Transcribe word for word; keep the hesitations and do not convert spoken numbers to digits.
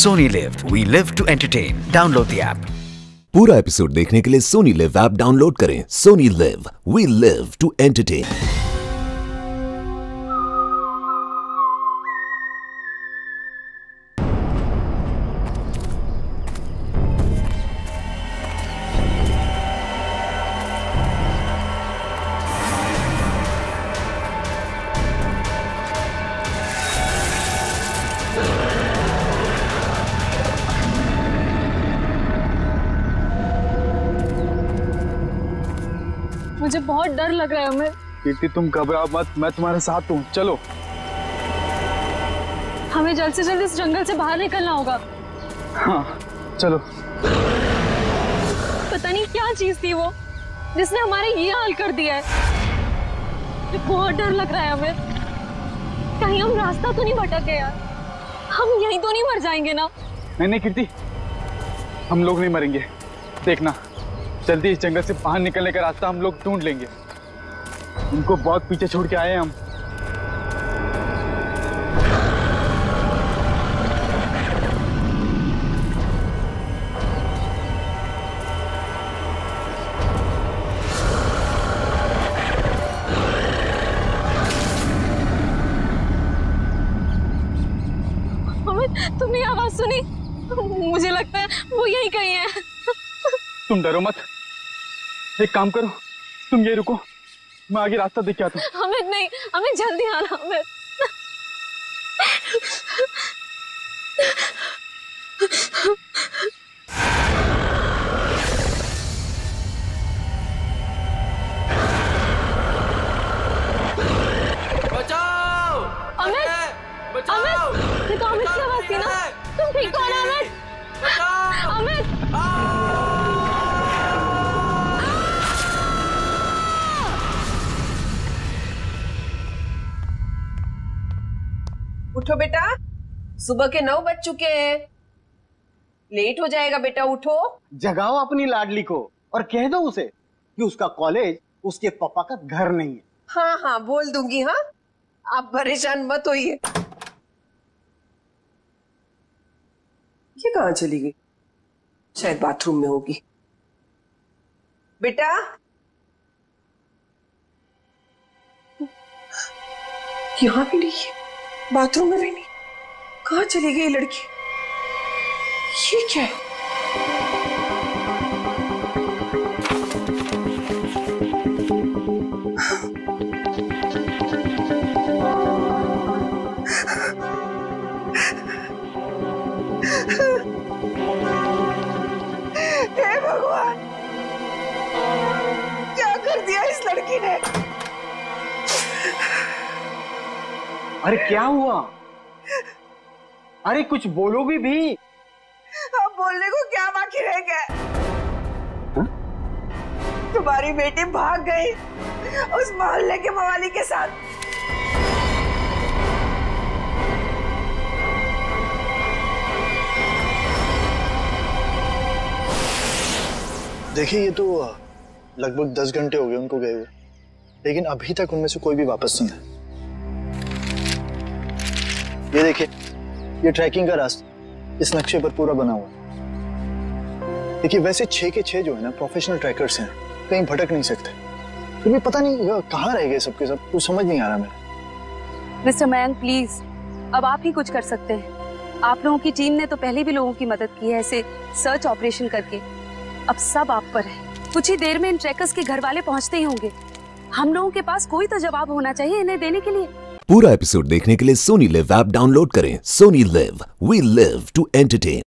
Sony LIV. We live to entertain. Download the app. पूरा episode देखने के लिए सोनी लिव ऐप डाउनलोड करें। Sony LIV, we live to entertain. मुझे बहुत डर लग रहा है हमें। कीर्ति तुम घबराओ मत, मैं तुम्हारे साथ हूँ। चलो हमें जल्द से जल्द इस जंगल से बाहर निकलना होगा। हाँ चलो। पता नहीं क्या चीज थी वो जिसने हमारे ये हाल कर दिया है। मुझे बहुत डर लग रहा है हमें। कहीं हम रास्ता तो नहीं भटक गए यार? हम यहीं तो नहीं मर जाएंगे ना? नहीं नहीं कीर्ति, हम लोग नहीं मरेंगे। देखना, जल्दी इस जंगल से बाहर निकलने का रास्ता हम लोग ढूंढ लेंगे। उनको बहुत पीछे छोड़ के आए हैं हम। हमें तुमने आवाज सुनी? मुझे लगता है वो यहीं कहीं है। तुम डरो मत, एक काम करो, तुम ये रुको, मैं आगे रास्ता देख के आता हूँ। हमें नहीं, हमें जल्दी आना। हमें बचाओ! अमित, बचाओ! अमित, ये तो अमित की आवाज थी ना? तुम ठीक हो ना अमित? बचाओ! अमित, उठो बेटा, सुबह के नौ बज चुके हैं। लेट हो जाएगा बेटा, उठो। जगाओ अपनी लाडली को और कह दो उसे कि उसका कॉलेज उसके पापा का घर नहीं है। हाँ हाँ बोल दूंगी। हाँ आप परेशान मत होइए। ये कहाँ चली गई? शायद बाथरूम में होगी। बेटा, यहाँ भी नहीं है, बाथरूम में भी नहीं। कहाँ चली गई लड़की? ये क्या है? हे भगवान, क्या कर दिया इस लड़की ने? अरे क्या हुआ? अरे कुछ बोलोगी भी? अब बोलने को क्या बाकी रह गया? तुम्हारी बेटी भाग गई उस मोहल्ले के मवाली के साथ। देखिए, ये तो लगभग दस घंटे हो गए उनको गए हुए, लेकिन अभी तक उनमें से कोई भी वापस नहीं है। ये देखिए, ये ट्रैकिंग का रास्ता इस नक्शे पर पूरा बना हुआ है। देखिए, वैसे छह के छह जो है ना प्रोफेशनल ट्रैकर्स हैं, कहीं भटक नहीं सकते। फिर भी पता नहीं कहाँ रह गए सबके सब, कुछ समझ नहीं आ रहा मेरा। मिस्टर मयंक प्लीज, अब आप ही कुछ कर सकते हैं। आप लोगों की टीम ने तो पहले भी लोगों की मदद की है ऐसे सर्च ऑपरेशन करके। अब सब आप पर है। कुछ ही देर में इन ट्रैकर्स के घर वाले पहुंचते ही होंगे। हम लोगों के पास कोई तो जवाब होना चाहिए इन्हें देने के लिए। पूरा एपिसोड देखने के लिए सोनी लिव ऐप डाउनलोड करें। Sony LIV, we live to entertain.